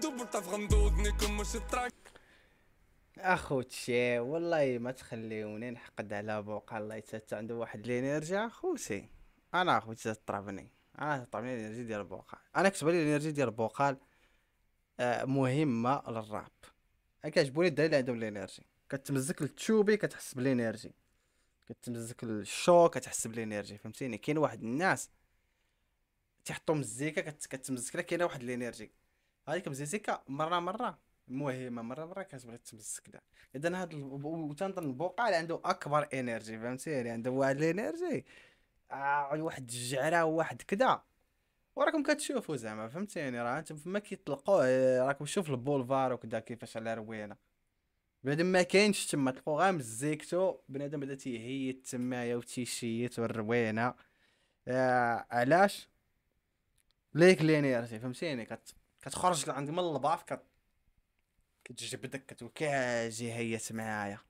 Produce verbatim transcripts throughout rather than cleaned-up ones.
اخوتي والله ما تخليوني نحقد على بوقا. الله يتات عنده واحد الانرجي اخوتي. انا اخوتي تطربني، انا تطربني الانرجي ديال بوقال. انا كتبان لي الانرجي ديال بوقال آه مهمه للراب. انا كيعجبوني الدراري اللي عندهم الانرجي، كتمزك التشوبي كتحس بالانرجي، كتمزك الشو كتحس بالانرجي، فهمتيني؟ كاين واحد الناس تيحطوا مزيكا كت... كتمزك لك، كاينه واحد الانرجي هذيك مزيكا مره مره مهمه، مره مره كتبغي تمزك لها. اذا هذا ال... وتنظن البوقال عنده اكبر انرجي، فهمتيني؟ عنده واحد الانرجي آه واحد الجعره وواحد كذا، وراكم كتشوفوا زعما، فهمتيني؟ راه انتم فما كيطلقوا راكم شوف البولفار وكذا كيفاش على روينه. بنادم ما كاينش تما، تلقوا غير مزيكتو بنادم بدا تيهيت تمايا وتيشيت والروينه. آه علاش؟ ليك الانرجي، فهمتيني؟ كت... كتخرج عندك من الباف، كت... كتجبدك كتقول كاجي هيت معايا.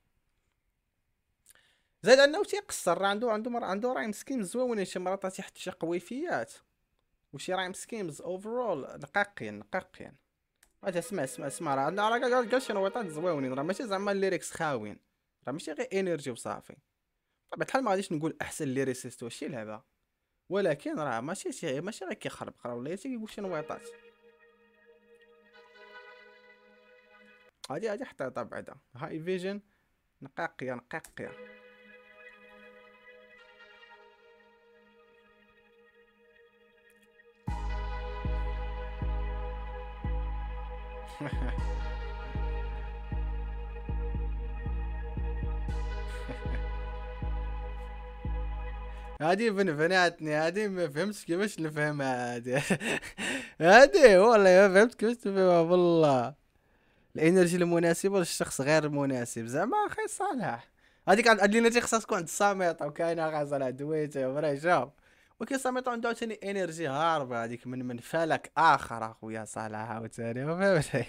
زائد انه تيقصر، راه عنده عنده مر... عنده رايم سكيمز زوينين، شي مرات تيحط شي قويفيات وشي رايم سكيمز اوفرول نقاقين نقاقين. اجي اسمع اسمع اسمع راه راه قال قال شي نويطات زوينين، راه ماشي زعما الليريكس خاويين، راه ماشي غير انرجي وصافي. طبعا الحال ما غاديش نقول احسن ليريسيست وشي لعبه، ولكن راه ماشي شي ماشي غير كيخربق، راه ولا تيقول شي نويطات. هادي هادي حطيتها بعدا هاي فيجن نقاقيه نقاقيه. هادي فنفناتني، هادي ما فهمتش كيفاش نفهمها هادي. هادي والله ما فهمت كيفاش نفهمها والله. الانرجي المناسبه للشخص غير المناسب، زعما اخي صالح. هذيك عند الانرجي خصها تكون عند الساميطه، وكاينه غزاله دويته ورجاب، ولكن الساميطه عنده عاوتاني انرجي هاربه هذيك من من فلك اخر اخويا صالح عاوتاني، فهمتي؟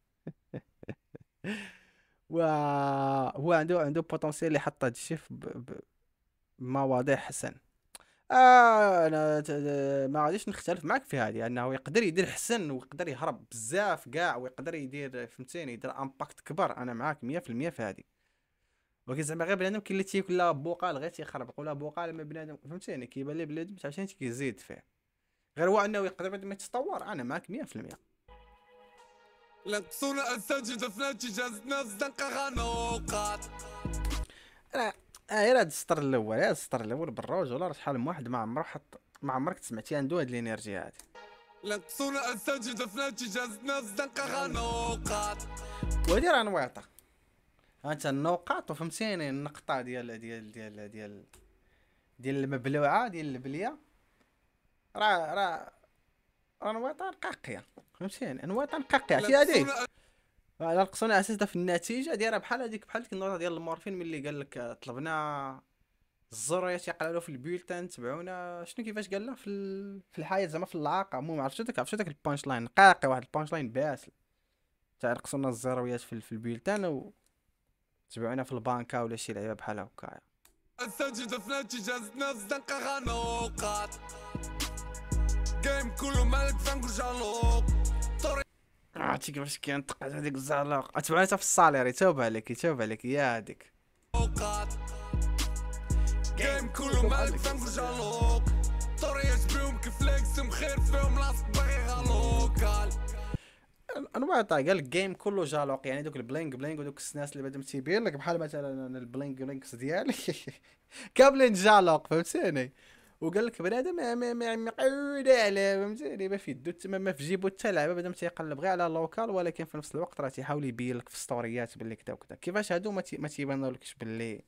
و هو عنده عنده بوتونسيال اللي يحط هاد الشيء بمواضيع حسن. آه انا ت- ما غاديش نختلف معك في هذه، انه يقدر يدير حسن ويقدر يهرب بزاف كاع ويقدر يدير، فهمتيني؟ يدير امباكت كبر، انا معاك مية في المية في هذه. ولكن زعما غير بنادم كاين اللي تيكون لا بوقال غير تيخربق، ولا بوقال ما بنادم، فهمتيني؟ كيبان لي بنادم عشان كيزيد فيه، غير هو انه يقدر بنادم يتطور. انا معاك مية في المية. لنقصونا أساجد فناتي جاز ناس دنقا غنوقات. راه غير هاد السطر الاول، هاد السطر الاول بالروج ولا شحال من واحد ما عمره حط، ما عمرك سمعتي عنده هاد الانرجي هادي. لنقصونا أساجد فناتي جاز ناس دنقا غنوقات. وهادي راه نواطه، انت النقاط، فهمتيني؟ النقطه ديال ديال ديال ديال ديال المبلوعه ديال البليه، راه راه راه نواطه نقاقيه، فهمتيني؟ نواطه نقاقيه. عرفتي هادي؟ الا نقصونا اساسا في النتيجه ديالها بحال هذيك، بحال ديك النوطه ديال المورفين ملي قال لك طلبنا الزريات يقراو في البيلتان تبعونا شنو كيفاش قال له في ال... في الحياه زعما في العاقه. المهم عرفتي داك عرفتي داك البانش لاين نقاقي، واحد البانش لاين باسل تاع نقصونا الزرويات في, في البيلتان و تبعونا في البانكا ولا شي لعيبه بحال هكايا. أساجد فناتي جاز ناس دنقا غنوقات. جيم كله مالك فانكو جالوق. عرفتي كيفاش كينطق هذيك الزعلاق؟ تبعونا حتى في الصالير، توب عليك توب عليك يا هذيك. جيم كله مالك فانكو جالوق. طريات بيهم كفليكس مخير فيهم لاصق باغي غالوكال. انواع قال الجيم كله جالوق، يعني دوك البلينك بلينك ودوك السناس اللي بعدهم تيبين لك بحال مثلا انا البلينك بلينكس ديالي كاملين جالوق، فهمتيني؟ وقال لك بنادم ما ما ما مقعود عليه، فهمتيني؟ ما في يدو تما ما في جيبو حتى لعبه، بنادم تيقلب غير على اللوكال، ولكن في نفس الوقت راه تيحاول يبين لك في ستوريات باللي كذا وكذا. كيفاش هادو ما تي ما تيبانولكش باللي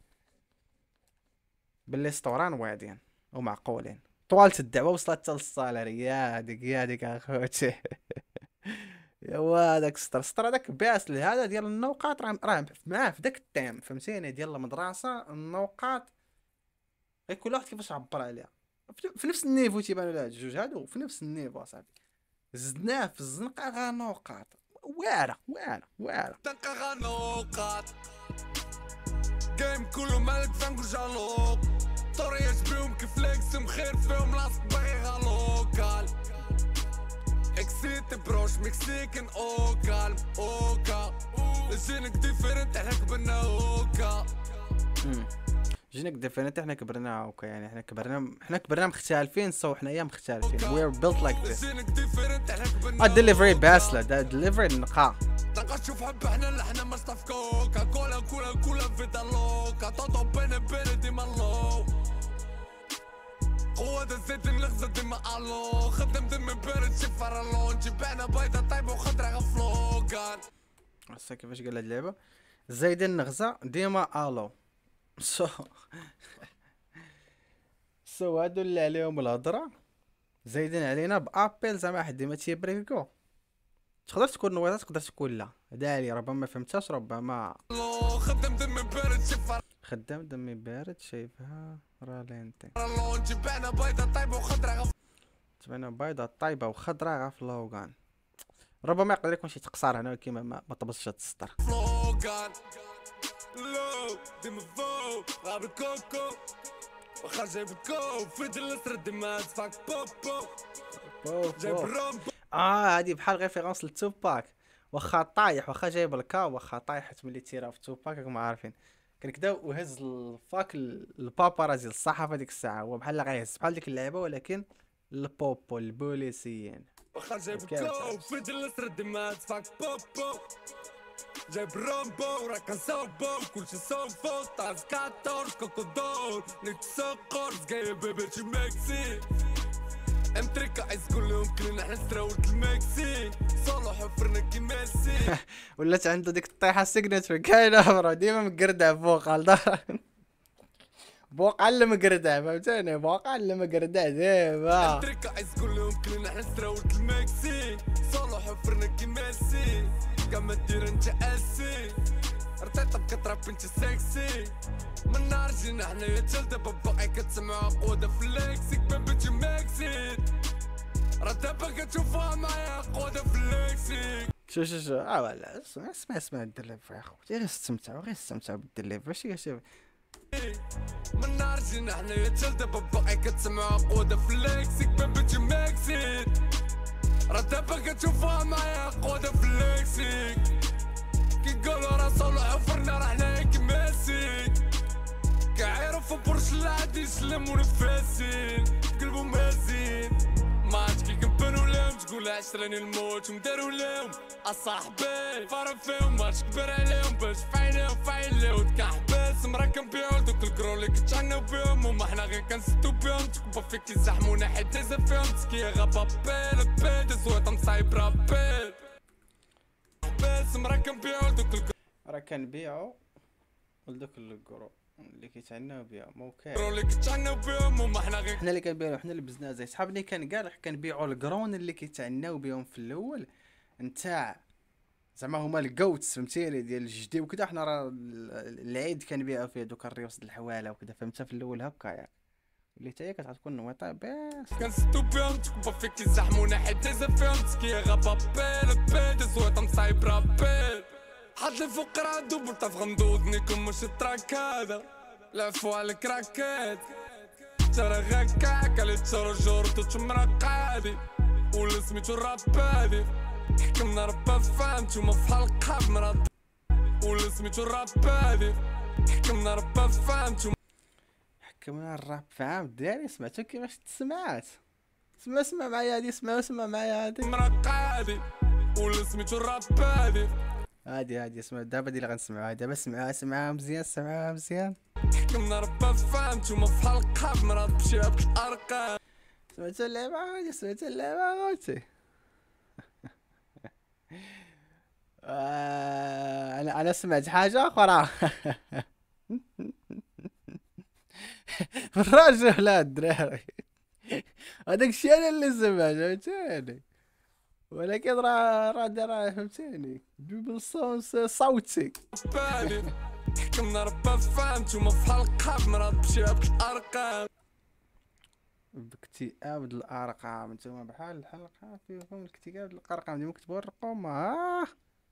باللي ستوران واعدين ومعقولين. طوالت الدعوه وصلت حتى للصالير، يا هذيك يا هذيك اخوتي. ايوا داك السطر السطر هذاك باسل هذا ديال النوقات، راه راه معاه في داك التيم، فهمتيني؟ ديال المدرسه النوقات غير كل واحد كيفاش عبر عليها في نفس النيفو، تيبانوا لها الجوج هادو في نفس النيفو اصاحبي. زدناه في الزنقه غا نوقات واعره واعره واعره. دنقا غنوقات. جيم كله مالك فانكو جالوق. طريات بيهم كفليكس مخير فيهم لاصق باغي غالوكال. اكسيت بروش مكسيكن او كالم اوكا جينك ديفيرنت احنا كبرنا اوكا. امم جينك ديفينيت احنا كبرنا اوكي، يعني احنا كبرنا احنا كبرنا مختلفين، سو احنا ايام مختلفين. وي ار بيلت لايك ذس. جينك ديفيرنت احنا كبرنا الدليفري باسله، ده دليفري نقا. تلقى تشوف حب احنا اللي احنا ما في كوكا كولا كولا كولا فيتا لوكا طوطو بين بين ديما لو قوة الزيت الغزة ديما الو خدم دم بارد شفر اللون جبعنا بيضة طيبة وخضرا غفلوكان. هسا كيفاش قال هاد اللعبة؟ زايدين النغزة ديما الو. سو سو هادو اللي عليهم الهضرة زايدين علينا بابل زعما حد ما تيبريكو. تقدر تكون نويطة تقدر تكون لا، هدا علي ربما ما فهمتهاش ربما. خدم دم بارد شفر خدام دمي بارد شايفها رالينتي. اللون جبعنا بيضة طيبة وخضرا غفلوكان. تبان بيضة طايبة وخضرا غفلوكان. ربما يقدر يكون شي تقصير هنا كيما ما, ما طبسش هاد السطر. لو ديما فوق غاب الكوكو واخا جايب الكو في الاسرد ديما تفاك بوبو جايب الرامبو. اه هادي بحال ريفيرونس لتوباك، واخا طايح واخا جايب الكا واخا طايحت ملي تيرا في توباك راكم عارفين. كان كدا وهز الفاك البابارازي الصحافه ديك الساعه، هو بحال غيهز بحال ديك اللعبه ولكن البوبو البوليسيين. واخا جايب الكو في الاسرد ديما تفاك بوبو جايب الرامبو راك نصوبو كلشي صوفو طاز كاتور كوكودور نيك سوقور جايب بيبي مكسي امتريكا عايز كلهم كلنا احنا ستراوت المكسي صالو حفرنا كي ميسي. ولات عنده ديك الطيحه سيجنتشر كاينه فرا ديما مقردع فوق على الظهر. بوقع اللي مقردع فهمتني، بوقع اللي مقردع ديما. امتريكا عايز كلهم كلنا احنا ستراوت المكسي صالو حفرنا كي ميسي كما دير انت اسي ارتيتا بكترة بنت سكسي من نهار جينا حنايا تلدا باباقي كتسمعو قودة فليكسيك بابتي مكسيك راه دابا كتشوفوها معايا قودة فليكسيك. شو شو شو اه ولا اسمع اسمع اسمع الدليفري اخوتي، غير استمتعوا غير استمتعوا بالدليفري. شي شي من نهار جينا حنايا تلدا باباقي كتسمعو قودة فليكسيك بابتي مكسيك راه دابا كتشوفوها معايا قودة فليكسيك كيقولوا راه صولو حفرنا راه حنايا كي ميسي كيعرفو برش العادي يسلمو نفاسين قلبو مازين ما عادش كي كنبانو لهم تقول عشراني الموت ومدارو لهم اصاحبي فرا فيهم مارش كبر عليهم باش فعينيهم فعين ليهم كحباس مرا كنبيعو دوك الكرو لي كتعناو بيهم وما حنا غير كنسدو بيهم تكبا فيك كيزحمونا حيت هزا فيهم تسكيه غابا بيل بيل زويطة مصايب رابيل بس مرا كنبيعو دوك الكرو راه كنبيعو ولدوك الكرو اللي كيتعناو بهم. اوكي اللي كتعناو بيهم وما حنا غير حنا اللي كنبيعو حنا اللي بزنا زي صحابني كان قال كنبيعو الكرون اللي كيتعناو بهم في الاول نتاع زعما هما الجوتس فهمتيني ديال الجدي وكذا. حنا راه العيد كنبيعو فيه دوك الريوس د الحواله وكذا فهمتها في الاول هكا ياك، اللي حتى هي كتكون نويطه بس كنسدو بيهم تكبا فيك كيزحمونا حيت هزا فيهم تسكيه غابا بيل بيل زويطة مصايب رابيل حد لي فوق رادو بلطف غمضودني كون مش التراك هذا العفو على الكراكات ترى غاكاك علي تشرو جورتو تشمرق عادي ولا سميتو الرابادي حكمنا ربا فهم نتوما في حلقة مرض ولا سميتو الرابادي حكمنا ربا فهم نتوما حكمنا الراب فهم ديالي. سمعتو كيفاش تسمعات؟ سمع سمع معايا هادي، سمع سمع معايا هادي مرق عادي ولا سميتو الرابادي هادي هادي اسمع دابا دي اللي غنسمعوها دابا. سمعوها سمعوها مزيان سمعوها مزيان. حكمنا ربا فهم نتوما في حلقة مرض بشياب الارقام. سمعتو اللعبة هادي؟ سمعتو اللعبة خوتي؟ آه انا انا سمعت حاجة اخرى. الراجل لا الدراري هذاك الشيء انا اللي سمعت فهمتيني، ولكن راه راه راه فهمتيني بالصوت صوتي. حكمنا ربا فهم نتوما في حلقة مرض بشياب الارقام. باكتئاب د الارقام نتوما بحال الحلقة فيكم الاكتئاب د الارقام ديما كتبوا الرقم. اه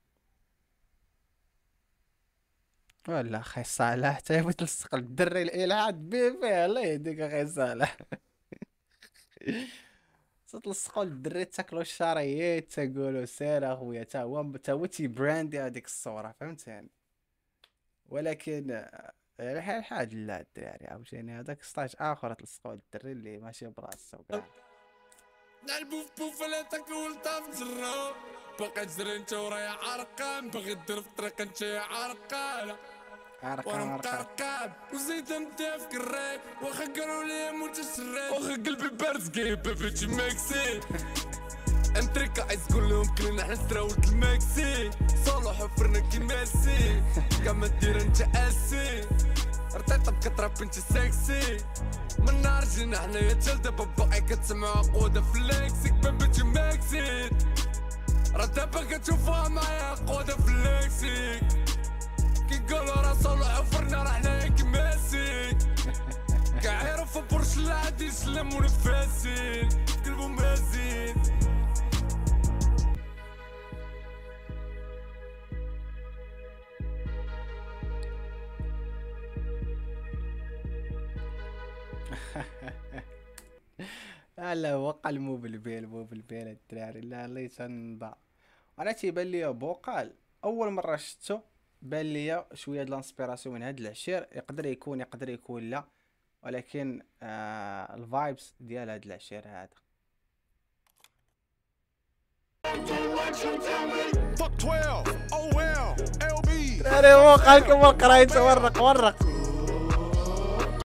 ولا اخي صالح حتى بغيت نلصق الدري الالحاد بيه فيه الله يهديك اخي صالح. تلصقوا للدري تاكلوا الشرايط تقولوا سير اخويا، تا هو تا هو تيبراندي هذيك الصوره فهمتني. ولكن آه، الحال الحال لا الدراري عاوتاني هذاك ستاج اخر تلصقوا للدري اللي ماشي براسو كاع. نلعبو في بوفا تاكل طاف جرا، باقي تجري انت ورايا عرقان، باغي دير في الطريق انت عرقانة عرقان وانا عرقان مقرقان وزيد انت في كريك، واخا قالوا لي موت الشريك، واخا قلبي بارز كي بيبي تماكسي انتريكا عايز تقول لهم كلنا حنا ستراوت الماكسي، صالح حفرنا كي ميسي كاع ما دير انت اسي، رطيطة بكتراب انت سكسي، من نهار جينا حنايا تال دابا باقي كتسمع قودة في الليكسيك بيبي تماكسي، راه دابا كتشوفوها معايا قودة في الليكسيك، كي قالوا راه صالح حفرنا راه حنايا كي ميسي، كاع عرفوا برش لا عادي يسلم ونفاسين قلبو مازين. لا لا وقع مو بالبيل مو بالبيل الدراري، لا الله يتنبع. انا تيبان لي بوقال اول مره شفتو بان لي شويه د الانسبيراسيون من هاد العشير، يقدر يكون يقدر يكون لا، ولكن آه الفايبس ديال هاد العشير هذا. دراري وقع لكم القرايت ورق ورق